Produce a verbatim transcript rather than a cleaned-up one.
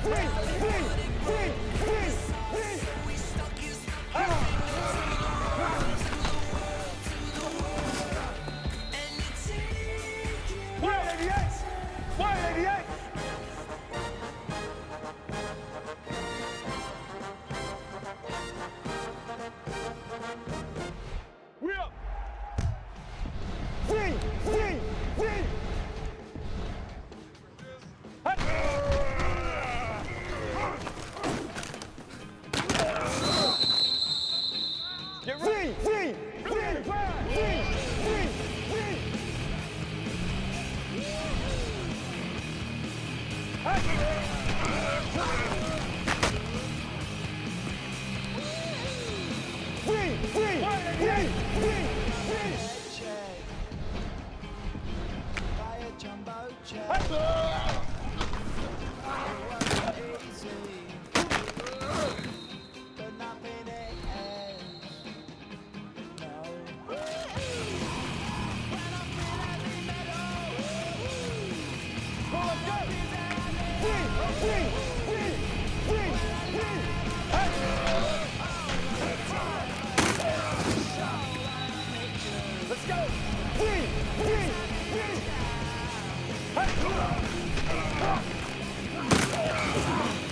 Get ready. Three, three, three, three, three, three. Three, three, three, three, three. Buy a jumbo jet. But nothing else. No. When I feel every metal. Go, let's go. Three, three, three, three, three. Let's go. Three, three, three. Hey.